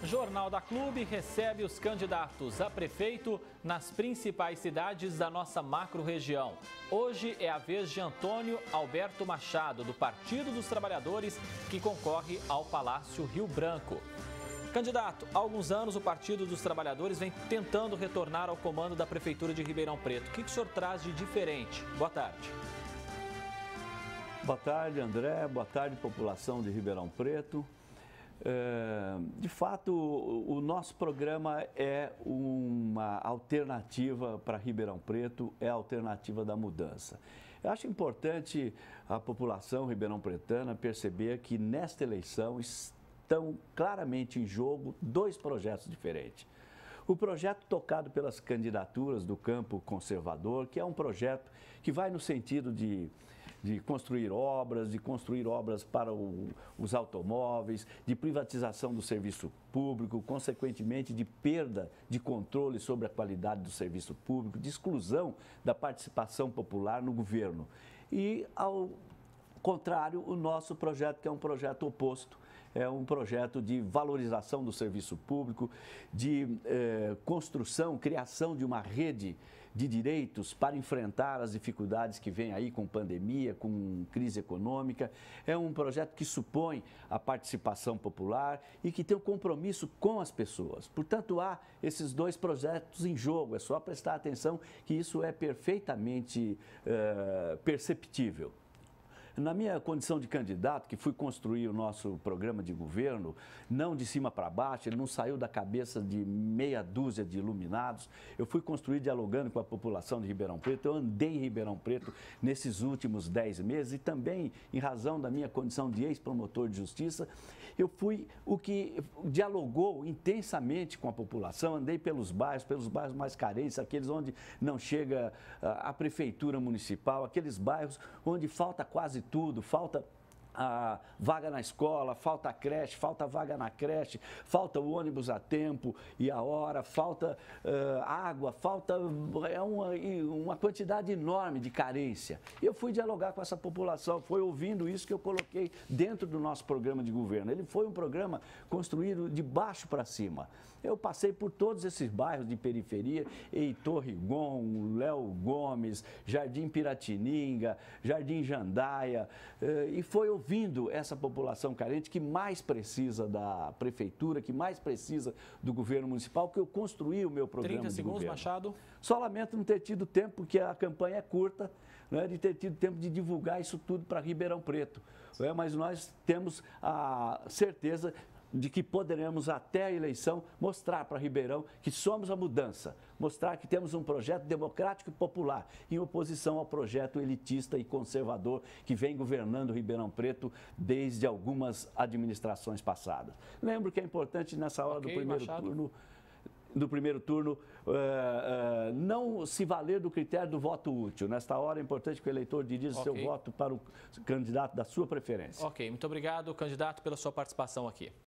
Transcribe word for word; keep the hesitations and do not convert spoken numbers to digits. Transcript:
Jornal da Clube recebe os candidatos a prefeito nas principais cidades da nossa macro-região. Hoje é a vez de Antônio Alberto Machado, do Partido dos Trabalhadores, que concorre ao Palácio Rio Branco. Candidato, há alguns anos o Partido dos Trabalhadores vem tentando retornar ao comando da Prefeitura de Ribeirão Preto. O que o senhor traz de diferente? Boa tarde. Boa tarde, André. Boa tarde, população de Ribeirão Preto. É, de fato, o nosso programa é uma alternativa para Ribeirão Preto, é a alternativa da mudança. Eu acho importante a população ribeirão-pretana perceber que nesta eleição estão claramente em jogo dois projetos diferentes. O projeto tocado pelas candidaturas do campo conservador, que é um projeto que vai no sentido de, de construir obras, de construir obras para o, os automóveis, de privatização do serviço público, consequentemente de perda de controle sobre a qualidade do serviço público, de exclusão da participação popular no governo. E, ao contrário, o nosso projeto, que é um projeto oposto, é um projeto de valorização do serviço público, de eh, construção, criação de uma rede de direitos para enfrentar as dificuldades que vem aí com pandemia, com crise econômica. É um projeto que supõe a participação popular e que tem um compromisso com as pessoas. Portanto, há esses dois projetos em jogo. É só prestar atenção que isso é perfeitamente eh, perceptível. Na minha condição de candidato, que fui construir o nosso programa de governo, não de cima para baixo, ele não saiu da cabeça de meia dúzia de iluminados, eu fui construir dialogando com a população de Ribeirão Preto, eu andei em Ribeirão Preto nesses últimos dez meses e também, em razão da minha condição de ex-promotor de justiça, eu fui o que dialogou intensamente com a população, andei pelos bairros, pelos bairros mais carentes, aqueles onde não chega a prefeitura municipal, aqueles bairros onde falta quase tudo, falta a vaga na escola, falta a creche, falta vaga na creche, falta o ônibus a tempo e a hora, falta uh, água, falta é uma, uma quantidade enorme de carência. Eu fui dialogar com essa população, foi ouvindo isso que eu coloquei dentro do nosso programa de governo. Ele foi um programa construído de baixo para cima. Eu passei por todos esses bairros de periferia, Heitor Rigon, Léo Gomes, Jardim Piratininga, Jardim Jandaia, uh, e foi ouvindo essa população carente que mais precisa da prefeitura, que mais precisa do governo municipal, que eu construí o meu programa trinta segundos, de governo. Machado. Só lamento não ter tido tempo, porque a campanha é curta, né, de ter tido tempo de divulgar isso tudo para Ribeirão Preto. É, mas nós temos a certeza de que poderemos, até a eleição, mostrar para Ribeirão que somos a mudança, mostrar que temos um projeto democrático e popular, em oposição ao projeto elitista e conservador que vem governando Ribeirão Preto desde algumas administrações passadas. Lembro que é importante, nessa hora okay, do primeiro Machado. turno, do primeiro turno, uh, uh, não se valer do critério do voto útil. Nesta hora é importante que o eleitor dirija okay. seu voto para o candidato da sua preferência. Ok, muito obrigado, candidato, pela sua participação aqui.